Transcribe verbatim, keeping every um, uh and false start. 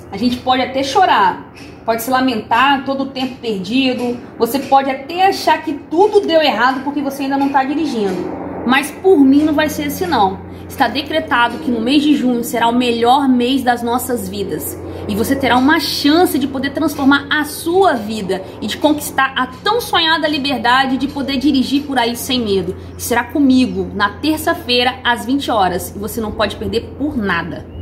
A gente pode até chorar, pode se lamentar todo o tempo perdido, você pode até achar que tudo deu errado porque você ainda não está dirigindo. Mas por mim não vai ser assim não. Está decretado que no mês de junho será o melhor mês das nossas vidas. E você terá uma chance de poder transformar a sua vida e de conquistar a tão sonhada liberdade de poder dirigir por aí sem medo. E será comigo na terça-feira às vinte horas. E você não pode perder por nada.